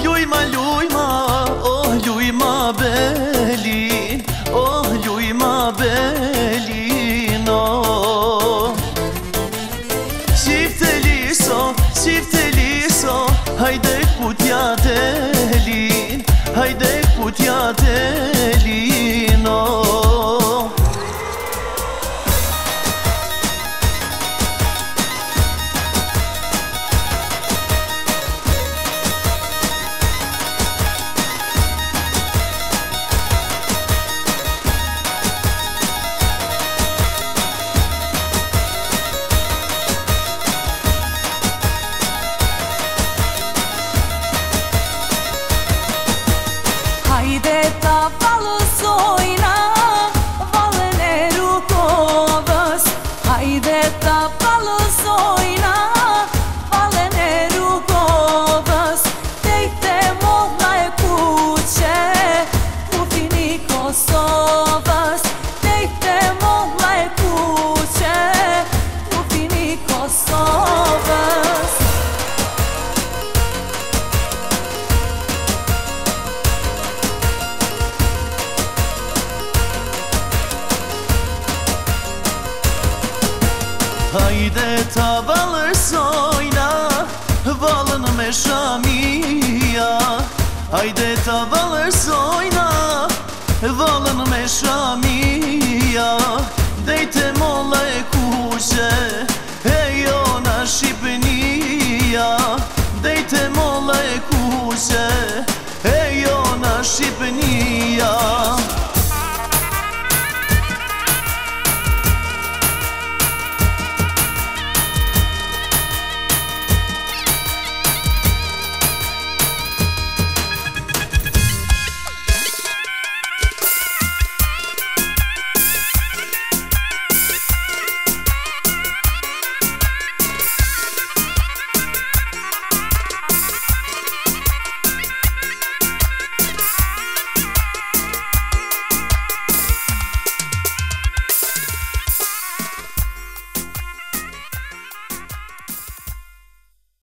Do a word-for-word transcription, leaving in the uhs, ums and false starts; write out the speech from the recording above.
lujma, lujma, oh lujma belin, oh lujma belin, oh. Çifte liso, çifte liso, haydi kutya delin, haydi kutya delin, oh. Hajde ta valës ojna, valën e rrugovës. Hajde ta valës ojna, valën e rrugovës. Tejte modna e kuqe, kufin i Kosovës. Tejte modna e kuqe, kufin i Kosovës. Hajde ta valës ojna, valën me shamia. Hajde ta valës ojna, valën me shamia.